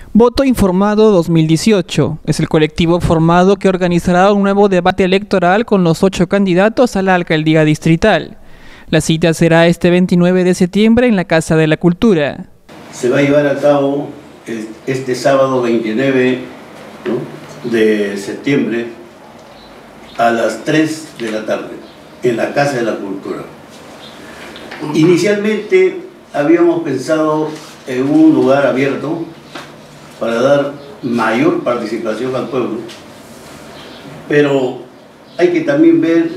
Voto Informado 2018 es el colectivo formado que organizará un nuevo debate electoral con los 8 candidatos a la alcaldía distrital. La cita será este 29 de septiembre en la Casa de la Cultura. Se va a llevar a cabo este sábado 29 de septiembre a las 3 de la tarde en la Casa de la Cultura. Inicialmente habíamos pensado en un lugar abierto para dar mayor participación al pueblo, pero hay que también ver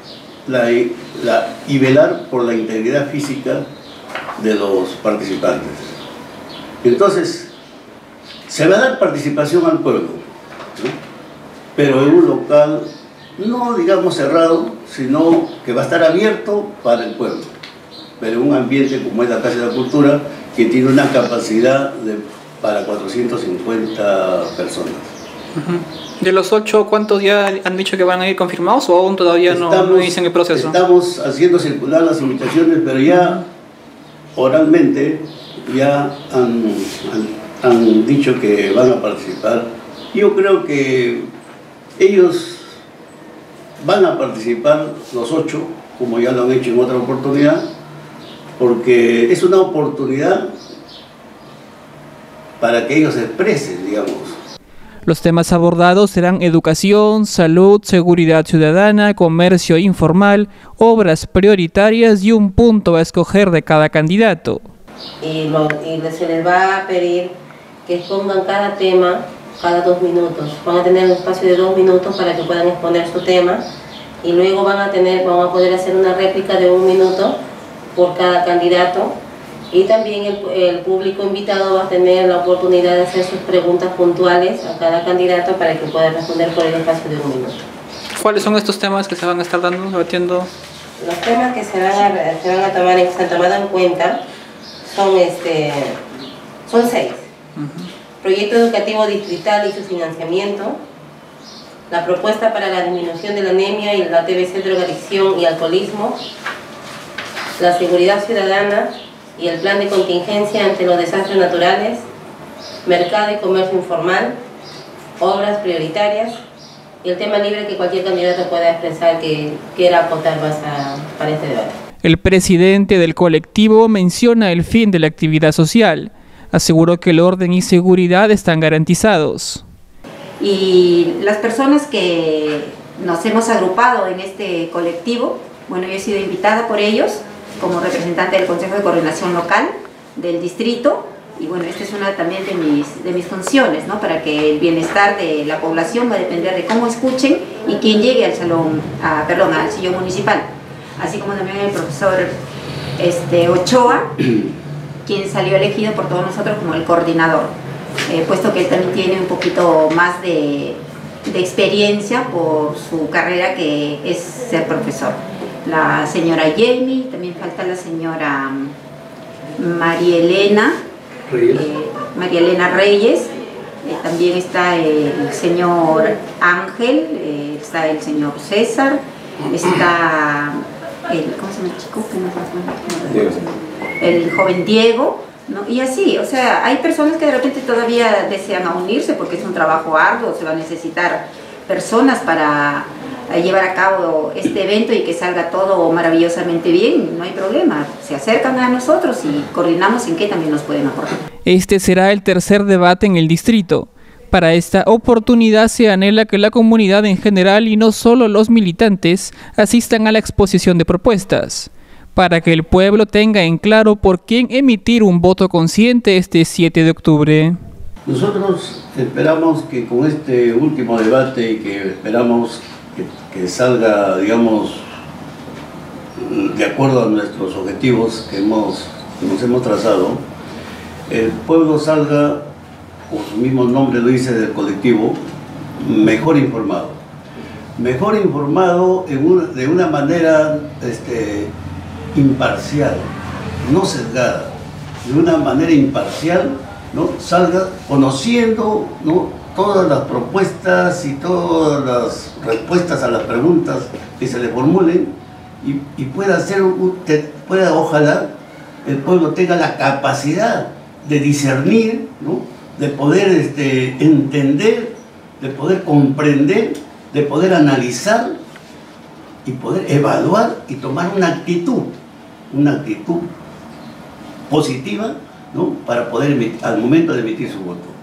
y velar por la integridad física de los participantes. Entonces, se va a dar participación al pueblo, ¿no? Pero en un local no digamos cerrado, sino que va a estar abierto para el pueblo, pero en un ambiente como es la Casa de la Cultura, que tiene una capacidad para 450 personas. De los 8, ¿cuántos ya han dicho que van a ir confirmados o aún todavía no dicen el proceso? Estamos haciendo circular las invitaciones, pero ya oralmente ya han dicho que van a participar. Yo creo que ellos van a participar, los 8, como ya lo han hecho en otra oportunidad, porque es una oportunidad para que ellos se expresen, digamos. Los temas abordados serán educación, salud, seguridad ciudadana, comercio informal, obras prioritarias y un punto a escoger de cada candidato. Y se les va a pedir que expongan cada tema cada 2 minutos. Van a tener un espacio de 2 minutos para que puedan exponer su tema y luego van a poder hacer una réplica de 1 minuto por cada candidato. Y también el público invitado va a tener la oportunidad de hacer sus preguntas puntuales a cada candidato para que pueda responder por el espacio de 1 minuto. ¿Cuáles son estos temas que se van a estar debatiendo? Los temas que se van a tomar en cuenta son 6. Proyecto educativo distrital y su financiamiento, la propuesta para la disminución de la anemia y la TBC, drogadicción y alcoholismo, la seguridad ciudadana y el plan de contingencia ante los desastres naturales, mercado y comercio informal, obras prioritarias y el tema libre que cualquier candidato pueda expresar que quiera aportar más para este debate. El presidente del colectivo menciona el fin de la actividad social. Aseguró que el orden y seguridad están garantizados. Y las personas que nos hemos agrupado en este colectivo, bueno, yo he sido invitada por ellos como representante del Consejo de Coordinación Local del distrito, y bueno, esta es una también de mis funciones, ¿no? Para que el bienestar de la población va a depender de cómo escuchen y quién llegue al al sillón municipal, así como también el profesor Ochoa, quien salió elegido por todos nosotros como el coordinador, puesto que él también tiene un poquito más de experiencia por su carrera, que es ser profesor. La señora Jamie, también falta la señora María Elena Reyes, también está el señor Ángel, está el señor César, está ¿cómo se llama el chico? El joven Diego, ¿no? Y así, o sea, hay personas que de repente todavía desean unirse porque es un trabajo arduo, se va a necesitar personas para llevar a cabo este evento y que salga todo maravillosamente bien. No hay problema, se acercan a nosotros y coordinamos en qué también nos pueden aportar. Este será el tercer debate en el distrito. Para esta oportunidad se anhela que la comunidad en general y no solo los militantes asistan a la exposición de propuestas, para que el pueblo tenga en claro por quién emitir un voto consciente este 7 de octubre. Nosotros esperamos que con este último debate y que esperamos que salga, digamos, de acuerdo a nuestros objetivos que nos hemos trazado, el pueblo salga, como su mismo nombre lo dice, del colectivo, mejor informado. Mejor informado de una manera imparcial, no sesgada, de una manera imparcial, ¿no? Salga conociendo, ¿no?, todas las propuestas y todas las respuestas a las preguntas que se le formulen y pueda ojalá el pueblo tenga la capacidad de discernir, ¿no?, de poder entender, de poder comprender, de poder analizar y poder evaluar y tomar una actitud positiva, ¿no? Para poder al momento de emitir su voto.